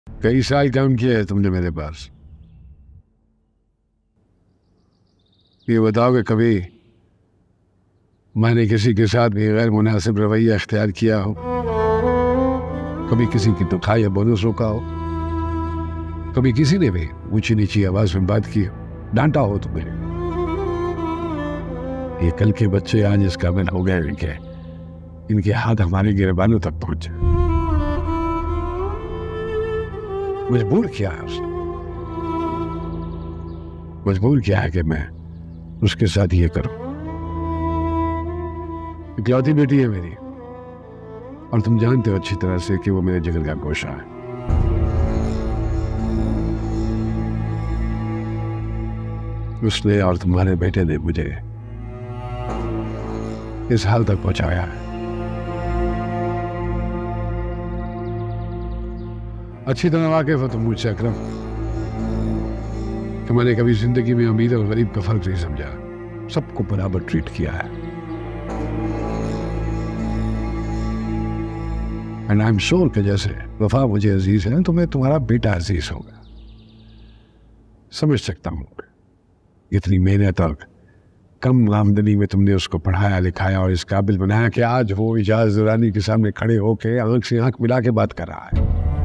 कई साल काम किया है तुमने मेरे पास। ये बताओ कि कभी मैंने किसी के साथ भी गैर मुनासिब रवैया अख्तियार किया हो? कभी किसी की तनख्वाह या बोनस रोका हो? कभी किसी ने भी ऊंची नीची आवाज में बात की हो, डांटा हो तुम्हें? ये कल के बच्चे आज इस काबिल हो गए इनके हाथ हमारे गिरबानों तक पहुंचे। मजबूर किया है उसने, मजबूर किया है कि मैं उसके साथ ये करूं। इकलौती बेटी है मेरी, और तुम जानते हो अच्छी तरह से कि वो मेरे जिगर का गोशा है। उसने और तुम्हारे बेटे ने मुझे इस हाल तक पहुंचाया है। अच्छी तरह वाकिफ हो तुम मुझसे अकरम कि मैंने कभी जिंदगी में अमीर और गरीब का फर्क नहीं समझा, सबको बराबर ट्रीट किया है। एंड आई एम श्योर कि जैसे वफा मुझे अजीज है तो मैं तुम्हारा बेटा अजीज होगा। समझ सकता हूं इतनी मेहनत और कम आमदनी में तुमने उसको पढ़ाया लिखाया और इस काबिल बनाया कि आज वो इजाज दुरानी के सामने खड़े होके आंख से आंख मिला के बात कर रहा है।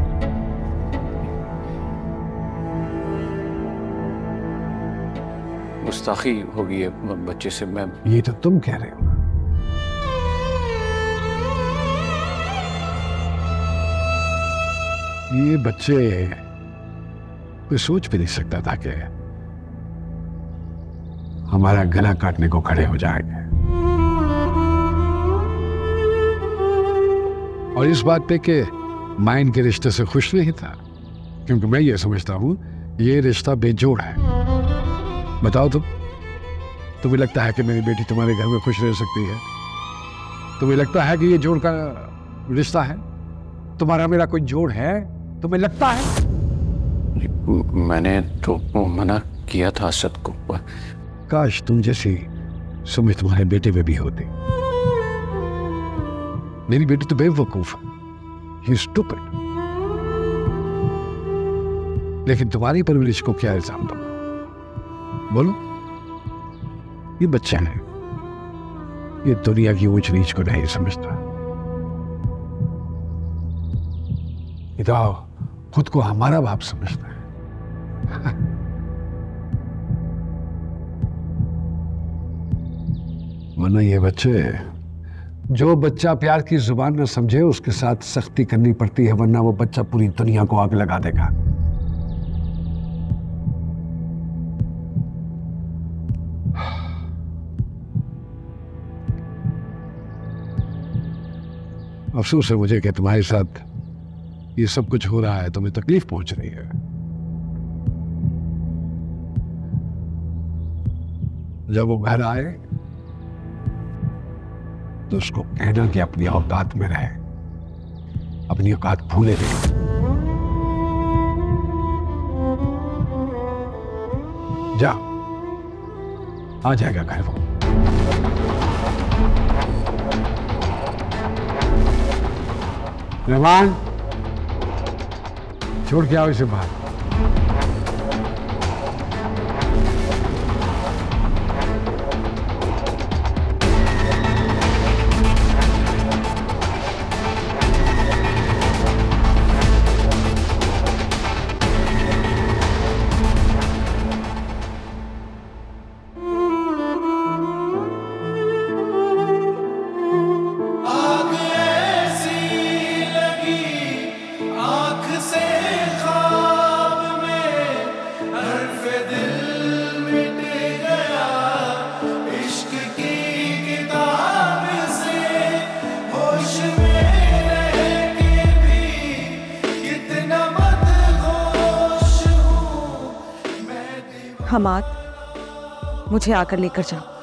गुस्ताखी होगी है बच्चे से। मैं ये तो तुम कह रहे हो। ये बच्चे कोई सोच भी नहीं सकता था कि हमारा गला काटने को खड़े हो जाएंगे। और इस बात पे कि मैं इनके रिश्ते से खुश नहीं था, क्योंकि मैं ये समझता हूं ये रिश्ता बेजोड़ है। बताओ तुम्हें लगता है कि मेरी बेटी तुम्हारे घर में खुश रह सकती है? तुम्हें लगता है कि ये जोड़ का रिश्ता है? तुम्हारा मेरा कोई जोड़ है? तुम्हें लगता है? मैंने तो मना किया था असद को। काश तुम जैसी समझ तुम्हारे बेटे में भी होती। मेरी बेटी तो बेवकूफ है, ही स्टूपिड। लेकिन तुम्हारी परवरिश को क्या इल्जाम दूंगा? बोलो। ये बच्चा है, ये दुनिया की ऊंच नीच को नहीं समझता। ये तो खुद को हमारा बाप समझता है। वरना ये बच्चे, जो बच्चा प्यार की जुबान न समझे उसके साथ सख्ती करनी पड़ती है, वरना वो बच्चा पूरी दुनिया को आग लगा देगा। अफसोस है मुझे कि तुम्हारे साथ ये सब कुछ हो रहा है, तुम्हें तकलीफ पहुंच रही है। जब वो घर आए तो उसको कहना कि अपनी औकात में रहे, अपनी औकात भूले नहीं। जा, आ जाएगा घर वो। रहमान, छोड़ के आओ इसे बाहर। हमाद, मुझे आकर लेकर जाओ।